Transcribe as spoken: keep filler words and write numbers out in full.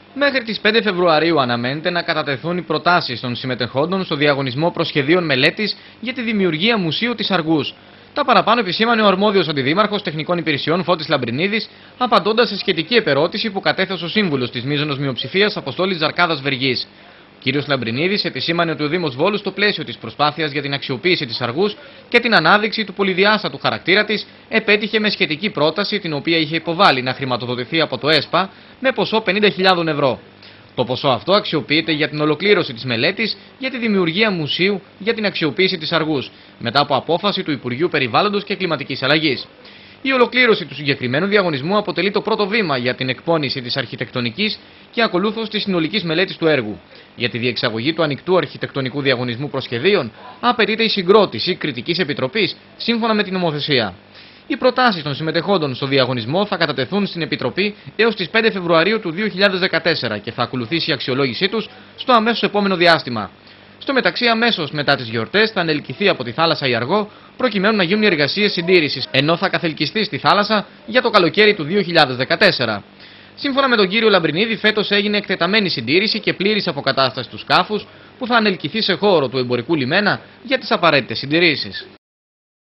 Μέχρι τις πέντε Φεβρουαρίου αναμένεται να κατατεθούν οι προτάσεις των συμμετεχόντων στο διαγωνισμό προσχεδίων μελέτης για τη δημιουργία μουσείου της Αργούς. Τα παραπάνω επισήμανε ο αρμόδιος αντιδήμαρχος τεχνικών υπηρεσιών Φώτης Λαμπρινίδης, απαντώντας σε σχετική επερώτηση που κατέθεσε ο σύμβουλος της μείζωνος μειοψηφίας Αποστόλης Ζαρκάδας Βεργής. Ο κ. Λαμπρινίδης επισήμανε ότι ο Δήμος Βόλου, στο πλαίσιο της προσπάθειας για την αξιοποίηση της Αργούς και την ανάδειξη του πολυδιάστατου χαρακτήρα της, επέτυχε με σχετική πρόταση, την οποία είχε υποβάλει να χρηματοδοτηθεί από το ΕΣΠΑ με ποσό πενήντα χιλιάδες ευρώ. Το ποσό αυτό αξιοποιείται για την ολοκλήρωση της μελέτης για τη δημιουργία μουσείου για την αξιοποίηση της Αργούς, μετά από απόφαση του Υπουργείου Περιβάλλοντος και Κλιματικής Αλλαγής. Η ολοκλήρωση του συγκεκριμένου διαγωνισμού αποτελεί το πρώτο βήμα για την εκπόνηση της αρχιτεκτονικής και ακολούθως της συνολικής μελέτης του έργου. Για τη διεξαγωγή του ανοιχτού αρχιτεκτονικού διαγωνισμού προσχεδίων απαιτείται η συγκρότηση κριτικής επιτροπής σύμφωνα με την νομοθεσία. Οι προτάσεις των συμμετεχόντων στο διαγωνισμό θα κατατεθούν στην Επιτροπή έως τις πέντε Φεβρουαρίου του δύο χιλιάδες δεκατέσσερα και θα ακολουθήσει η αξιολόγησή τους στο αμέσως επόμενο διάστημα. Στο μεταξύ, αμέσως μετά τις γιορτές θα ανελκυθεί από τη θάλασσα η Αργό, προκειμένου να γίνουν οι εργασίες συντήρησης, ενώ θα καθελκυστεί στη θάλασσα για το καλοκαίρι του δύο χιλιάδες δεκατέσσερα. Σύμφωνα με τον κύριο Λαμπρινίδη, φέτος έγινε εκτεταμένη συντήρηση και πλήρης αποκατάσταση του σκάφους, που θα ανελκυθεί σε χώρο του εμπορικού λιμένα για τις απαραίτητες συντηρήσεις.